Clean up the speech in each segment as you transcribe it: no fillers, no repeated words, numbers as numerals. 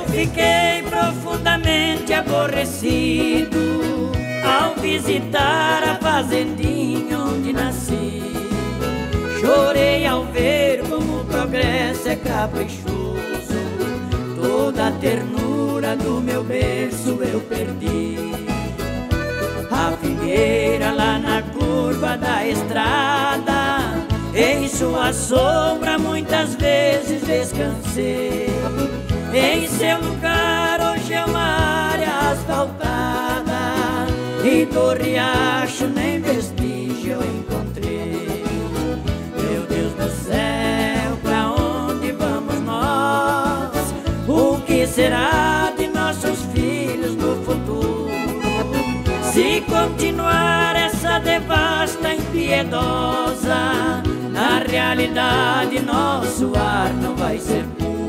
fiquei profundamente aborrecido ao visitar a fazendinha onde nasci. Chorei ao ver como o progresso é caprichoso, toda a ternura do meu berço eu perdi. A figueira lá na curva da estrada, em sua sombra muitas vezes descansei. Em seu lugar hoje é uma área asfaltada, e do riacho nem vestígio eu encontrei. Meu Deus do céu, pra onde vamos nós? O que será de nossos filhos no futuro? Se continuar essa devasta impiedosa, na realidade nosso ar não vai ser puro.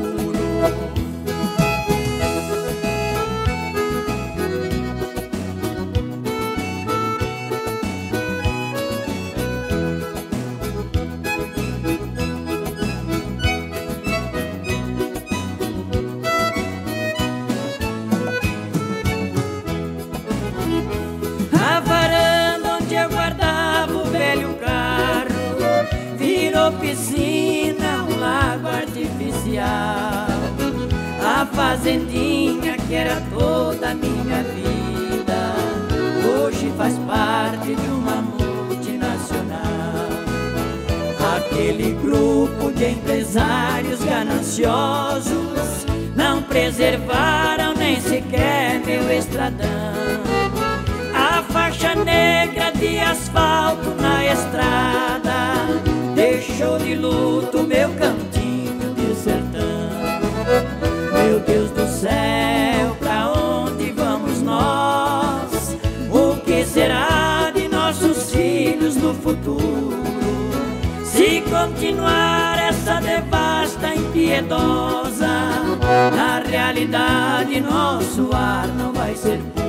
A varanda onde eu guardava o velho carro virou piscina, um lago artificial. A fazendinha que era toda a minha vida, hoje faz parte de uma multinacional. Aquele grupo de empresários gananciosos não preservaram nem sequer meu estradão. A faixa negra de asfalto na estrada deixou de luto meu cantinho de sertão. Meu Deus do céu, pra onde vamos nós? O que será de nossos filhos no futuro? Se continuar essa devasta impiedosa, na realidade nosso ar não vai ser puro.